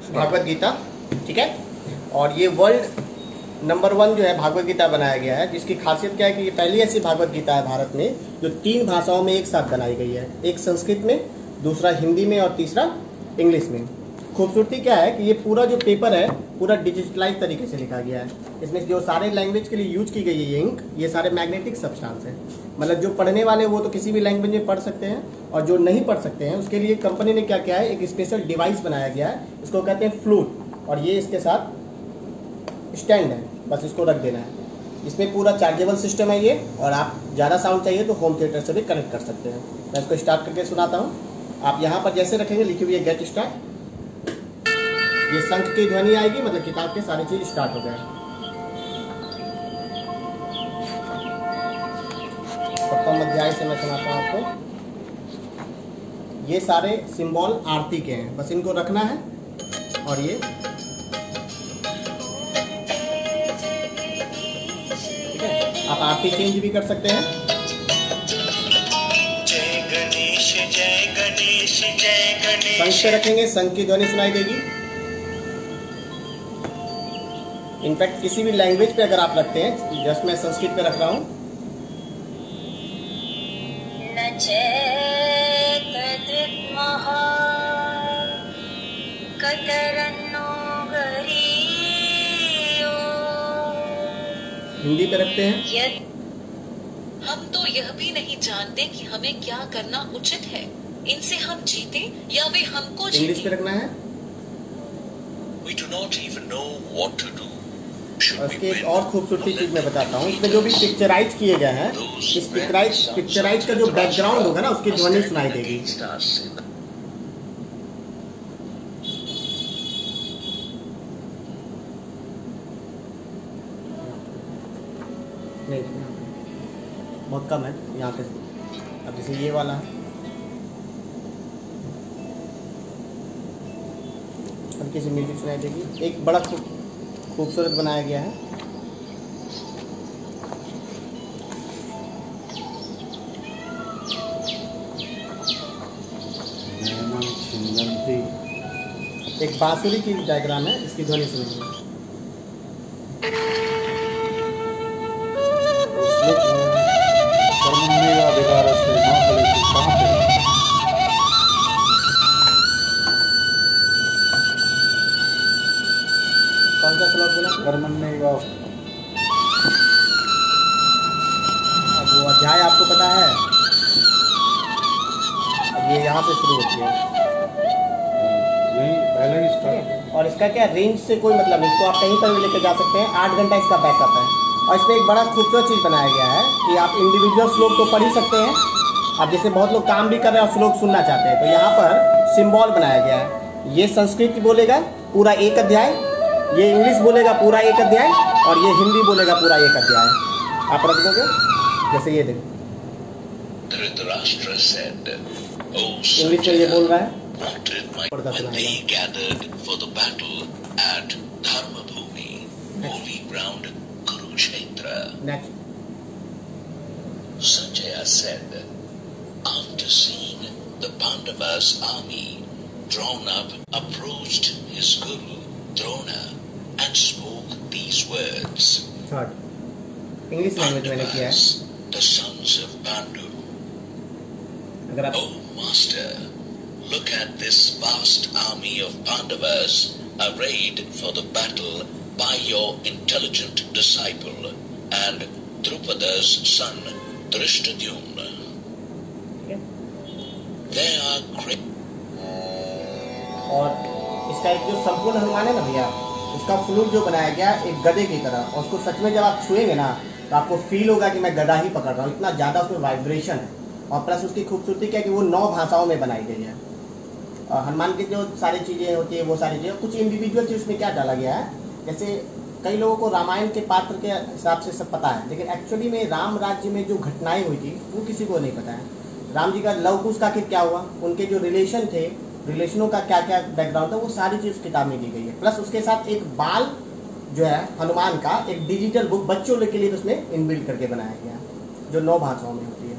भागवत गीता, ठीक है। और ये वर्ल्ड नंबर 1 जो है भागवत गीता बनाया गया है, जिसकी खासियत क्या है कि ये पहली ऐसी भागवत गीता है भारत में जो 3 भाषाओं में एक साथ बनाई गई है, एक संस्कृत में, दूसरा हिंदी में और तीसरा इंग्लिश में। खूबसूरती क्या है कि ये पूरा जो पेपर है पूरा डिजिटलाइज तरीके से लिखा गया है। इसमें जो सारे लैंग्वेज के लिए यूज की गई है ये इंक, ये सारे मैग्नेटिक सब्सटेंस है। मतलब जो पढ़ने वाले वो तो किसी भी लैंग्वेज में पढ़ सकते हैं, और जो नहीं पढ़ सकते हैं उसके लिए कंपनी ने क्या किया है, एक स्पेशल डिवाइस बनाया गया है, इसको कहते हैं फ्लूट। और ये इसके साथ स्टैंड है, बस इसको रख देना है। इसमें पूरा चार्जेबल सिस्टम है ये, और आप ज़्यादा साउंड चाहिए तो होम थिएटर से भी कनेक्ट कर सकते हैं। मैं इसको स्टार्ट करके सुनाता हूँ। आप यहाँ पर जैसे रखेंगे लिखी हुई है गेट स्टार्ट, ये शंख की ध्वनि आएगी, मतलब किताब के सारी चीज स्टार्ट हो गए। प्रथम अध्याय से मैं सुनाता हूँ आपको। ये सारे सिंबल आरती के हैं, बस इनको रखना है। और ये ठीक है, आप आरती चेंज भी कर सकते हैं। जय गणेश जय गणेश जय गणेश। शंख से रखेंगे, शंख की ध्वनि सुनाई देगी। इनफैक्ट किसी भी लैंग्वेज पे अगर आप रखते हैं, जस्ट मैं संस्कृत पे रख रहा हूँ। हिंदी पे रखते हैं। हम तो यह भी नहीं जानते कि हमें क्या करना उचित है, इनसे हम जीते या वे हमको जीते। इंग्लिश पे रखना है। We do not even know what to do. उसकी एक और खूबसूरती चीज मैं बताता हूँ, इसमें जो भी पिक्चराइज किए गए हैं, इस पिक्चराइज का जो बैकग्राउंड होगा ना, उसकी ध्वनि सुनाई देगी। नहीं, बहुत कम है यहाँ पे। अब जैसे ये वाला है, हल्की सी म्यूजिक सुनाई देगी। एक बड़ा खूबसूरत बनाया गया है। एक बांसुरी की डायग्राम है, इसकी ध्वनि सुनिए। कौन सा श्लोक बोला? कर्मण्येव। अब वो अध्याय आपको पता है, अब ये यहाँ से शुरू होती है, नहीं पहले ही स्टार्ट। और इसका क्या रेंज से कोई मतलब नहीं, इसको आप कहीं पर भी लेकर जा सकते हैं। 8 घंटा इसका बैकअप है। और इसमें एक बड़ा खूबसूरत चीज़ बनाया गया है कि आप इंडिविजुअल श्लोक तो पढ़ ही सकते हैं। अब जैसे बहुत लोग काम भी कर रहे हैं और श्लोक सुनना चाहते हैं, तो यहाँ पर सिंबल बनाया गया है। ये संस्कृत बोलेगा पूरा एक अध्याय, ये इंग्लिश बोलेगा पूरा एक अध्याय, और ये हिंदी बोलेगा पूरा एक अध्याय। आप रख दोगे, जैसे ये देखो इंग्लिश में ये बोल रहा है। पढ़ता next. Sanjaya said, after seeing the Pandavas' army drawn up, approached his guru Drona and spoke these words. Third English language मैंने किया है। The sons of Pandu. अगर आप Oh master, look at this vast army of Pandavas arrayed for the battle by your intelligent disciple and Drupada's son Drishtadyumna. They are great. और इसका एक जो संपूर्ण हनुमान है ना भैया, उसका फ्लूट जो बनाया गया एक गधे की तरह, और उसको सच में जब आप छुएंगे ना तो आपको फील होगा कि मैं गधा ही पकड़ रहा हूँ, इतना ज़्यादा उसमें वाइब्रेशन है। और प्लस उसकी खूबसूरती क्या है कि वो 9 भाषाओं में बनाई गई है। और हनुमान की जो सारी चीज़ें होती है वो सारी चीज़ें, कुछ इंडिविजुअल चीज़ उसमें क्या डाला गया है, जैसे कई लोगों को रामायण के पात्र के हिसाब से सब पता है, लेकिन एक्चुअली में राम राज्य में जो घटनाएं हुई थी वो किसी को नहीं पता है। राम जी का लव कुश का क्या हुआ, उनके जो रिलेशन थे, रिलेशनों का क्या क्या बैकग्राउंड था, वो सारी चीज़ किताब में दी गई है। प्लस उसके साथ एक बाल जो है हनुमान का एक डिजिटल बुक बच्चों के लिए उसमें इनबिल्ड करके बनाया गया है, जो 9 भाषाओं में होती है।